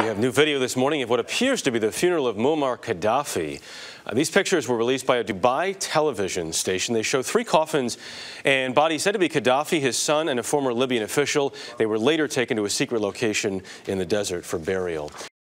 have new video this morning of what appears to be the funeral of Muammar Qaddafi. These pictures were released by a Dubai television station. They show 3 coffins and bodies said to be Qaddafi, his son, and a former Libyan official. They were later taken to a secret location in the desert for burial.